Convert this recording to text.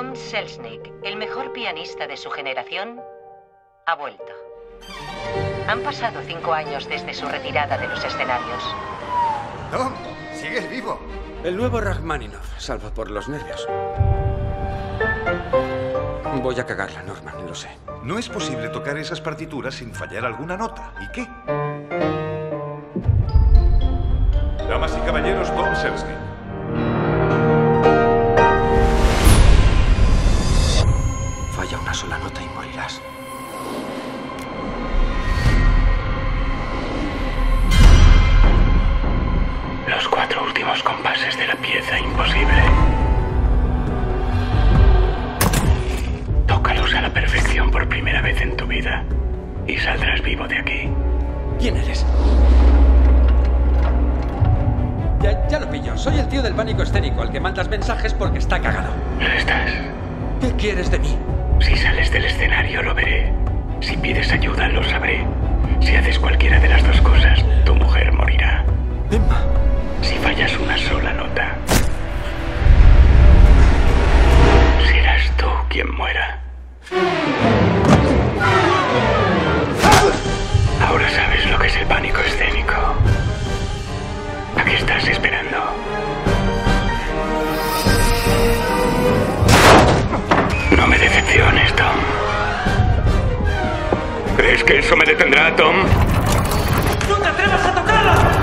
Tom Selznick, el mejor pianista de su generación, ha vuelto. Han pasado 5 años desde su retirada de los escenarios. Tom, sigues vivo. El nuevo Rachmaninoff, salvo por los nervios. Voy a cagarla, Norman, lo sé. No es posible tocar esas partituras sin fallar alguna nota. ¿Y qué? Damas y caballeros, Tom Selznick. Falla una sola nota y morirás. Los 4 últimos compases de la pieza imposible. Tócalos a la perfección por primera vez en tu vida y saldrás vivo de aquí. ¿Quién eres? Ya lo pillo. Soy el tío del pánico escénico, al que mandas mensajes porque está cagado. Lo estás. ¿Qué quieres de mí? Si sales del escenario, lo veré. Si pides ayuda, lo sabré. Si haces cualquiera de las dos cosas, tu mujer morirá. Emma. Si fallas una sola nota, serás tú quien muera. Ahora sabes lo que es el pánico escénico. ¿A qué estás esperando? No me decepciones, Tom. ¿Crees que eso me detendrá, Tom? ¡No te atrevas a tocarla!